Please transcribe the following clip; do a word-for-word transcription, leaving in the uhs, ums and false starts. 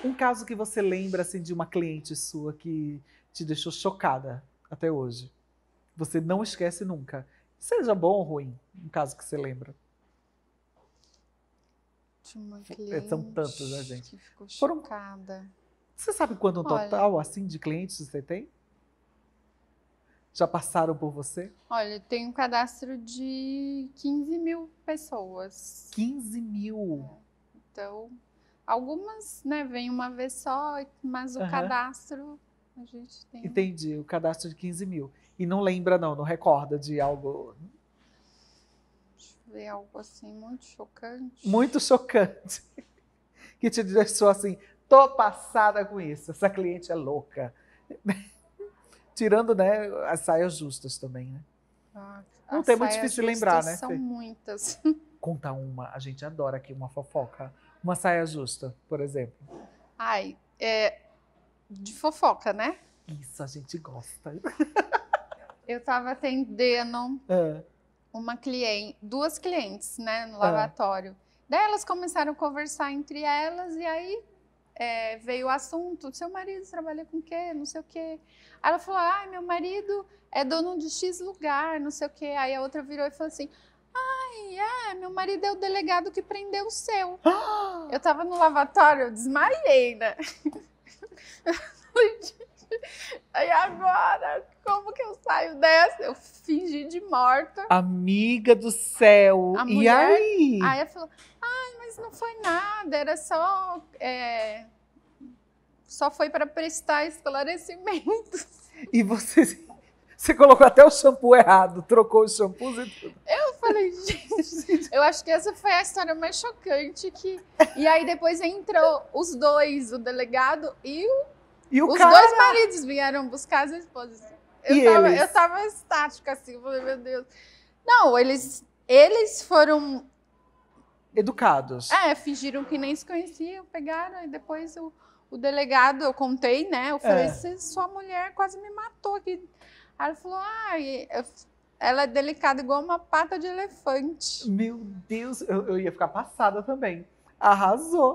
Um caso que você lembra assim, de uma cliente sua que te deixou chocada até hoje. Você não esquece nunca. Seja bom ou ruim, um caso que você lembra. De uma São tantos, né, cliente gente? que ficou Foram... chocada. Você sabe quanto um Olha, total assim de clientes você tem? Já passaram por você? olha, tem um cadastro de quinze mil pessoas. quinze mil. Então, algumas, né, vêm uma vez só, mas o Uhum. cadastro a gente tem. Entendi, o cadastro de quinze mil. E não lembra não, não recorda de algo... Deixa eu ver algo assim muito chocante. Muito chocante. Que te deixou assim, tô passada com isso, essa cliente é louca. Tirando, né, as saias justas também, né? Ah, Não as tem muito saias difícil lembrar, justas né, são Fê? muitas. Conta uma, a gente adora aqui uma fofoca. Uma saia justa, por exemplo. Ai, é de fofoca, né? Isso a gente gosta. Eu tava atendendo Ah, uma cliente, duas clientes, né, no ah, lavatório. Daí elas começaram a conversar entre elas e aí é, veio o assunto, seu marido trabalha com o quê? Não sei o quê. Aí ela falou, ai, meu marido é dono de X lugar, não sei o quê. Aí a outra virou e falou assim, ai, é, meu marido é o delegado que prendeu o seu. ah! Eu tava no lavatório, eu desmaiei, né? Aí agora, como que eu saio dessa? Eu fingi de morta. Amiga do céu! A E mulher, aí? aí ela falou, ai, mas não foi nada, era só, é, só foi para prestar esclarecimentos. E você, você colocou até o shampoo errado, trocou os shampoos e tudo. Eu falei, gente, eu acho que essa foi a história mais chocante que... E aí depois entrou os dois, o delegado e, o... E o os cara... dois maridos vieram buscar as esposas. Eu, E tava, eles? eu tava estática assim, eu falei, meu Deus. Não, eles, eles foram... Educados. É, fingiram que nem se conheciam, pegaram, e depois o, o delegado, eu contei, né? Eu falei, É. sua mulher quase me matou aqui. Aí ela falou, ai, ah, ela é delicada igual uma pata de elefante. Meu Deus, eu, eu ia ficar passada também. Arrasou.